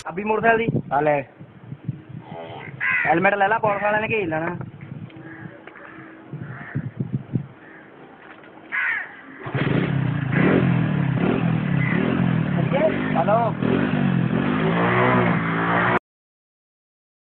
ਅਭੀ ਮੋਟਰਸਾਈਕਲ ਦੀ ਆ ਲੈ ਹੈਲਮਟ ਲੈ ਲਾ ਪੁਲਿਸ ਵਾਲਿਆਂ ਨੇ ਘੇਰ ਲੈਣਾ ਹੈਲੋ